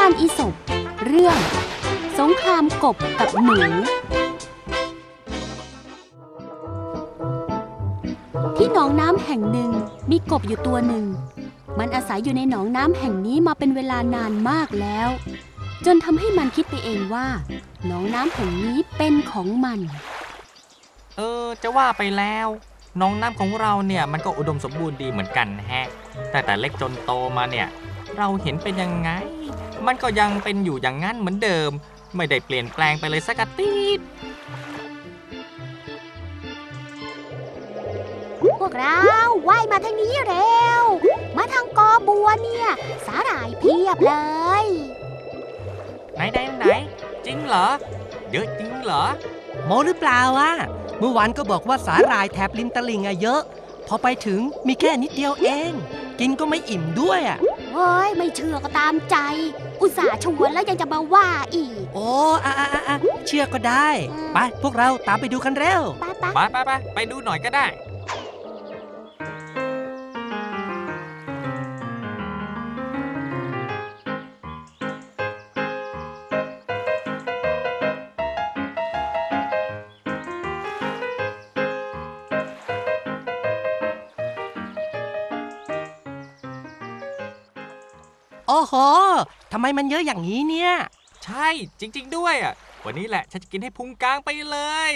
รอีสปเรื่องสงครามกบกับหนูที่หนองน้ำแห่งหนึ่งมีกบอยู่ตัวหนึ่งมันอาศัยอยู่ในหนองน้ำแห่งนี้มาเป็นเวลานานมากแล้วจนทำให้มันคิดไปเองว่าหนองน้ำแห่งนี้เป็นของมันจะว่าไปแล้วหนองน้ำของเราเนี่ยมันก็อุดมสมบูรณ์ดีเหมือนกันแฮะแต่เล็กจนโตมาเนี่ยเราเห็นเป็นยังไงมันก็ยังเป็นอยู่อย่างนั้นเหมือนเดิมไม่ได้เปลี่ยนแปลงไปเลยสักนิดพวกเราว่ายมาทางนี้เร็วมาทางกอบัวเนี่ยสาหร่ายเพียบเลยไหนจริงเหรอเยอะจริงเหรอโมหรือเปล่าวะเมื่อวานก็บอกว่าสาหร่ายแถบริมตลิ่งเยอะพอไปถึงมีแค่นิดเดียวเองกินก็ไม่อิ่มด้วยเฮ้ยไม่เชื่อก็ตามใจอุตส่าห์ชวนแล้วยังจะมาว่าอีกโอ้เชื่อก็ได้ไปพวกเราตามไปดูกันเร็วไปดูหน่อยก็ได้โอ้โหทำไมมันเยอะอย่างนี้เนี่ยใช่จริงๆด้วยวันนี้แหละฉันจะกินให้พุงกลางไปเลย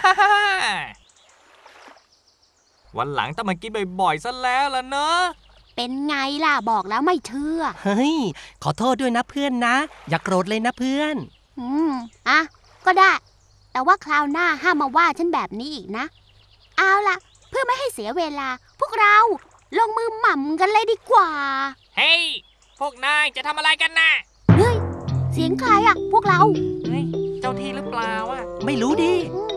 วันหลังต้องมากินบ่อยๆซะแล้วล่ะเนอะเป็นไงล่ะบอกแล้วไม่เชื่อเฮ้ยขอโทษด้วยนะเพื่อนนะอย่าโกรธเลยนะเพื่อนก็ได้แต่ว่าคราวหน้าห้ามมาว่าฉันแบบนี้อีกนะเอาล่ะเพื่อไม่ให้เสียเวลาพวกเราลงมือหม่ำกันเลยดีกว่าเฮ้ยพวกนายจะทำอะไรกันน่ะเฮ้ยเสียงใครพวกเราเฮ้ยเจ้าที่หรือเปล่าไม่รู้ดิ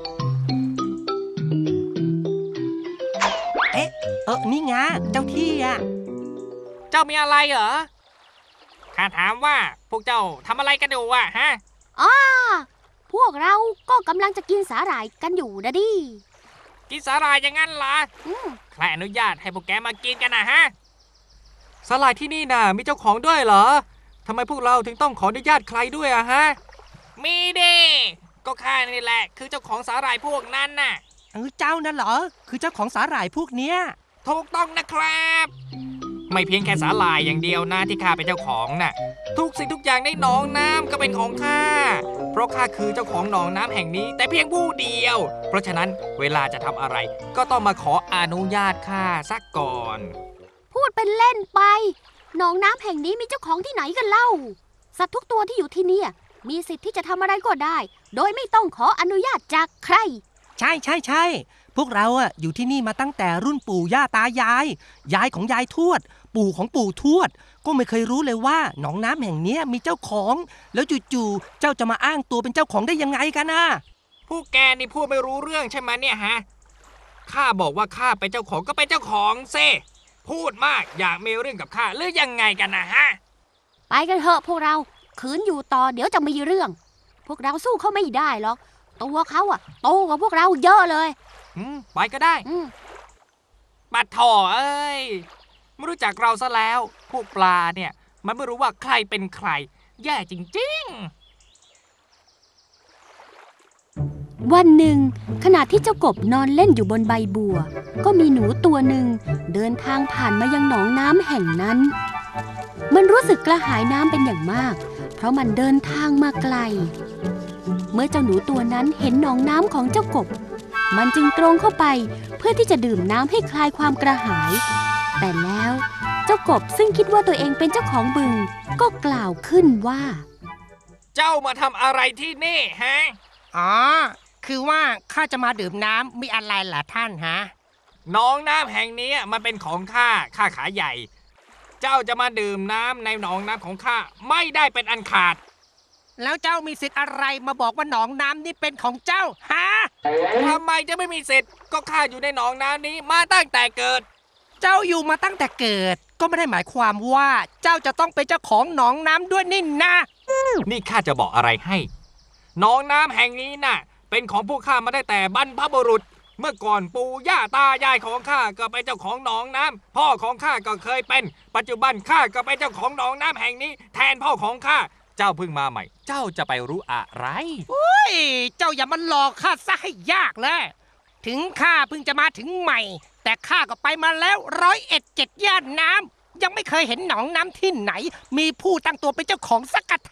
นี่ไงเจ้าที่เจ้ามีอะไรเหรอข้าถามว่าพวกเจ้าทำอะไรกันอยู่ฮะพวกเราก็กำลังจะกินสาหร่ายกันอยู่นะดิกินสาหร่ายอย่างนั้นเหรอใครอนุญาตให้พวกแกมากินกันนะฮะสาหร่ายที่นี่น่ะมีเจ้าของด้วยเหรอทำไมพวกเราถึงต้องขออนุญาตใครด้วยฮะมีดิก็ข้านี่แหละคือเจ้าของสาหร่ายพวกนั้นน่ะเจ้านั่นเหรอคือเจ้าของสาหร่ายพวกเนี้ยถูกต้องนะครับไม่เพียงแค่สาหร่ายอย่างเดียวนะที่ข้าเป็นเจ้าของน่ะทุกสิ่งทุกอย่างในหนองน้ำก็เป็นของข้าเพราะข้าคือเจ้าของหนองน้ำแห่งนี้แต่เพียงผู้เดียวเพราะฉะนั้นเวลาจะทำอะไรก็ต้องมาขออนุญาตข้าซะก่อนพูดเป็นเล่นไปหนองน้ำแห่งนี้มีเจ้าของที่ไหนกันเล่าสัตว์ทุกตัวที่อยู่ที่นี่มีสิทธิ์ที่จะทำอะไรก็ได้โดยไม่ต้องขออนุญาตจากใครใช่พวกเราอยู่ที่นี่มาตั้งแต่รุ่นปู่ย่าตายายยายของยายทวดปู่ของปู่ทวดก็ไม่เคยรู้เลยว่าหนองน้ำแห่งนี้มีเจ้าของแล้วจู่ๆเจ้าจะมาอ้างตัวเป็นเจ้าของได้ยังไงกันพวกแกนี่พูดไม่รู้เรื่องใช่ไหมเนี่ยฮะข้าบอกว่าข้าเป็นเจ้าของก็เป็นเจ้าของซิพูดมากอยากมีเรื่องกับข้าหรือยังไงกันนะฮะไปกันเถอะพวกเราขืนอยู่ต่อเดี๋ยวจะมีเรื่องพวกเราสู้เขาไม่ได้หรอกตัวเขาโตกว่าพวกเราเยอะเลยไปก็ได้ปัดถ่อเอ้ยไม่รู้จักเราซะแล้วพวกปลาเนี่ยมันไม่รู้ว่าใครเป็นใครแย่จริงๆวันหนึ่งขณะที่เจ้ากบนอนเล่นอยู่บนใบบัวก็มีหนูตัวหนึ่งเดินทางผ่านมายังหนองน้ำแห่งนั้นมันรู้สึกกระหายน้ำเป็นอย่างมากเพราะมันเดินทางมาไกลเมื่อเจ้าหนูตัวนั้นเห็นหนองน้ำของเจ้ากบมันจึงตรงเข้าไปเพื่อที่จะดื่มน้ำให้คลายความกระหายแต่แล้วเจ้ากบซึ่งคิดว่าตัวเองเป็นเจ้าของบึงก็กล่าวขึ้นว่าเจ้ามาทำอะไรที่นี่ฮะคือว่าข้าจะมาดื่มน้ำมีอะไรล่ะท่านฮะหนองน้ำแห่งนี้มันเป็นของข้าขาใหญ่เจ้าจะมาดื่มน้ำในหนองน้ำของข้าไม่ได้เป็นอันขาดแล้วเจ้ามีสิทธิ์อะไรมาบอกว่าหนองน้ำนี่เป็นของเจ้าฮะทำไมจะไม่มีสิทธิ์ก็ข้าอยู่ในหนองน้ำนี้มาตั้งแต่เกิดเจ้าอยู่มาตั้งแต่เกิดก็ไม่ได้หมายความว่าเจ้าจะต้องเป็นเจ้าของหนองน้ำด้วยนี่นะนี่ข้าจะบอกอะไรให้หนองน้ำแห่งนี้น่ะเป็นของพวกข้ามาได้แต่บรรพบุรุษ เมื่อก่อนปู่ย่าตายายของข้าก็เป็นเจ้าของหนองน้ำพ่อของข้าก็เคยเป็นปัจจุบันข้าก็เป็นเจ้าของหนองน้ำแห่งนี้แทนพ่อของข้าเจ้าเพิ่งมาใหม่ เจ้าจะไปรู้อะไรเฮ้ย เจ้าอย่ามาหลอกข้าซะให้ยากเลย ถึงข้าเพิ่งจะมาถึงใหม่ แต่ข้าก็ไปมาแล้ว101 ย่านน้ำยังไม่เคยเห็นหนองน้ำที่ไหน มีผู้ตั้งตัวเป็นเจ้าของสักกะเท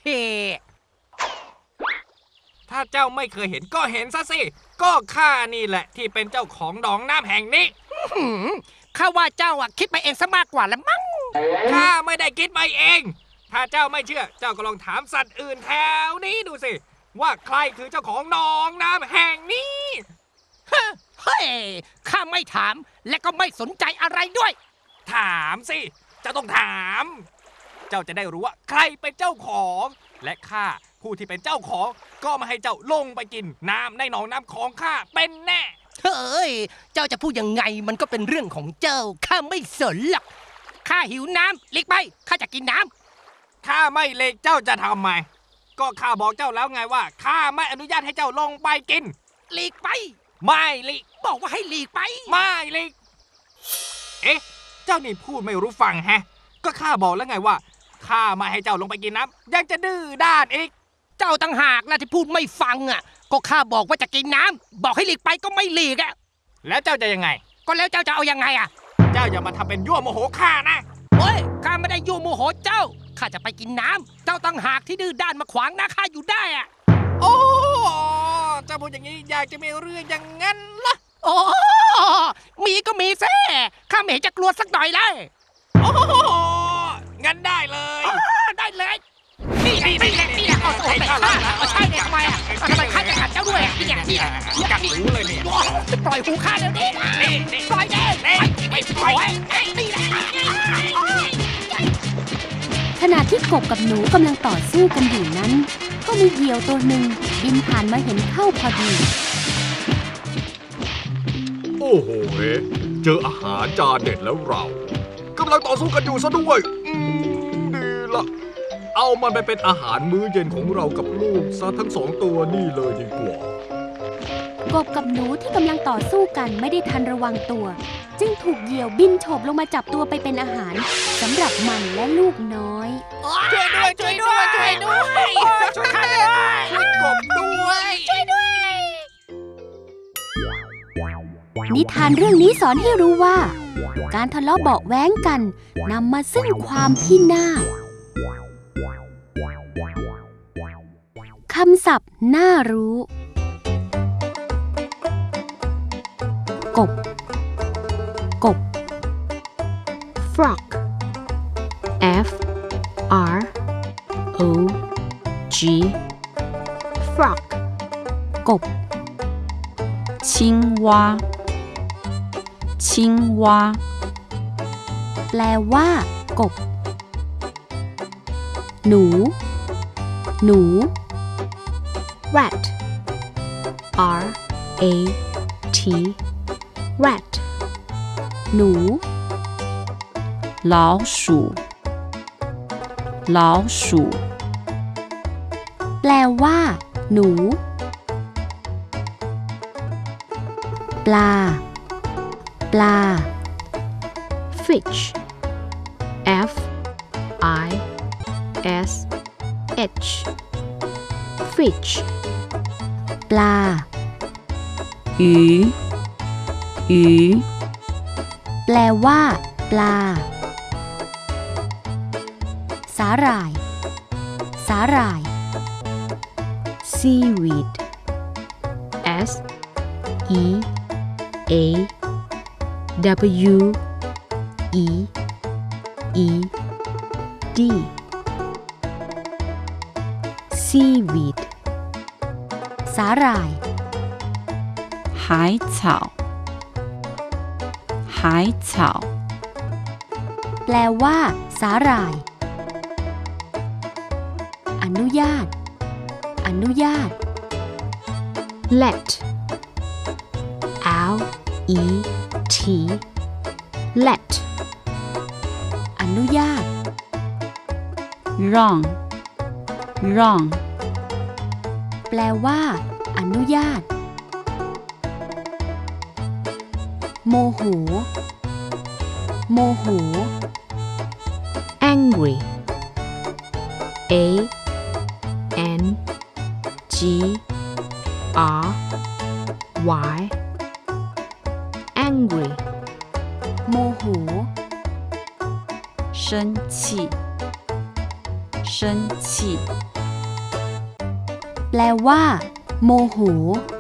ถ้าเจ้าไม่เคยเห็นก็เห็นซะสิ ก็ข้านี่แหละที่เป็นเจ้าของหนองน้ำแห่งนี้ข้าว่าเจ้าคิดไปเองซะมากกว่าแล้วมั้งข้าไม่ได้คิดไปเอง ถ้าเจ้าไม่เชื่อ เจ้าก็ลองถามสัตว์อื่นแถวนี้ดูสิ ว่าใครคือเจ้าของหนองน้ำแห่งนี้เฮ้ย ข้าไม่ถามและก็ไม่สนใจอะไรด้วยถามสิ เจ้าต้องถาม เจ้าจะได้รู้ว่าใครเป็นเจ้าของ และข้าผู้ที่เป็นเจ้าของ ก็มาให้เจ้าลงไปกินน้ำในหนองน้ำของข้าเป็นแน่เฮ้ย เจ้าจะพูดยังไงมันก็เป็นเรื่องของเจ้า ข้าไม่สนหรอก ข้าหิวน้ำหลีกไป ข้าจะกินน้ำข้าไม่เล็กเจ้าจะทำไม ก็ข้าบอกเจ้าแล้วไงว่าข้าไม่อนุญาตให้เจ้าลงไปกินหลีกไปไม่หลีกบอกว่าให้หลีกไปไม่หลีก เอ๊ะ เจ้านี่พูดไม่รู้ฟังแฮะ ก็ข้าบอกแล้วไงว่าข้าไม่ให้เจ้าลงไปกินน้ำยังจะดื้อด้านอีกเจ้าต่างหากนะที่พูดไม่ฟังอ่ะ ก็ข้าบอกว่าจะกินน้ำบอกให้หลีกไปก็ไม่หลีกอ่ะแล้วเจ้าจะยังไงก็แล้วเจ้าจะเอายังไงอ่ะเจ้าอย่ามาทำเป็นยั่วโมโหข้านะโอ้ย ข้าไม่ได้ยั่วโมโหเจ้า ข้าจะไปกินน้ำ เจ้าต่างหากที่ดื้อด้านมาขวางหน้าข้าอยู่ได้อ่ะโอ้เจ้าพูดอย่างนี้อยากจะมีเรื่องอย่างนั้นล่ะโอ้ มีก็มีแซ่ข้าไม่เห็นจะกลัวสักหน่อยเลยโอ้งั้นได้เลยได้เลย นี่แหละเอาโอ้แต่ข้าเอาใช่เนี่ยทำไมอ่ะทำไมข้าจะขัดเจ้าด้วยอ่ะนี่ไงนี่ไงกัดหูเลยเนี่ยปล่อยหูข้าเดี๋ยวนี้นะปล่อยเด้ไม่ปล่อยนี่แหละขณะที่กบกับหนูกำลังต่อสู้กันอยู่นั้น ก็มีเหยี่ยวตัวหนึ่งบินผ่านมาเห็นเข้าพอดีโอ้โหเจออาหารจานเด็ดแล้วเรากำลังต่อสู้กันอยู่ซะด้วยดีละเอามันไปเป็นอาหารมื้อเย็นของเรากับลูกซะทั้ง2 ตัวนี่เลยดีกว่ากบกับหนูที่กำลังต่อสู้กันไม่ได้ทันระวังตัว จึงถูกเหยี่ยวบินโฉบลงมาจับตัวไปเป็นอาหารสำหรับมันและลูกน้อยช่วยด้วยช่วยด้วยช่วยด้วยช่วยข้าด้วยช่วยกบด้วยช่วยด้วยนิทานเรื่องนี้สอนให้รู้ว่า การทะเลาะเบาะแว้งกันนำมาซึ่งความพินาศคำศัพท์น่ารู้ กบ กบ frog F R O G frog กบ青蛙青蛙แปลว่า กบ หนู หนู rat R A T rat หนู老鼠老鼠แปลว่า หนู ปลา ปลา fish F I S H fish ปลา鱼鱼แปลว่า ปลา สาหร่าย สาหร่าย seaweed S E A W E E D seaweed สาหร่าย海草海草แปลว่า สาหร่าย อนุญาต อนุญาต let L E T let อนุญาต让让แปลว่า อนุญาต โมโห โมโห angry A N G R Y angry โมโห生气生气แปลว่า โมโห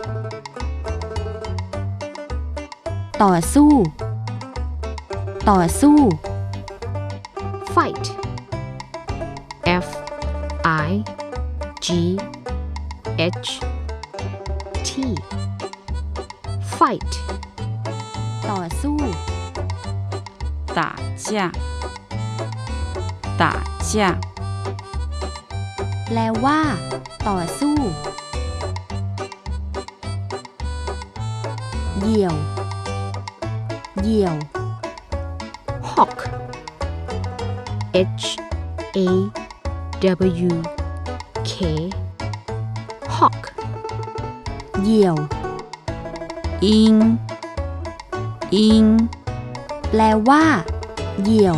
ต่อสู้ ต่อสู้ fight F I G H T fight ต่อสู้打架打架แปลว่า ต่อสู้ เหยี่ยว เหยี่ยว hawk H A W K hawk เหยี่ยว鹰鹰แปลว่า เหยี่ยว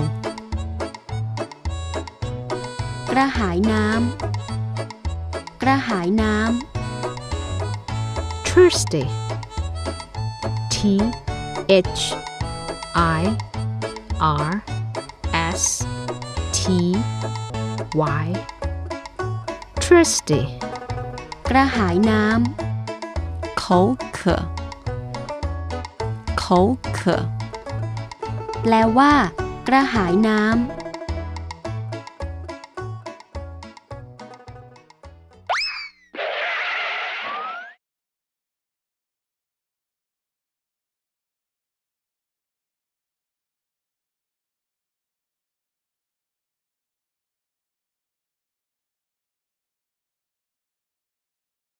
กระหายน้ำ กระหายน้ำ thirsty T H I R S T Y thirsty กระหายน้口渴口渴ำ แปลว่า กระหายน้ำ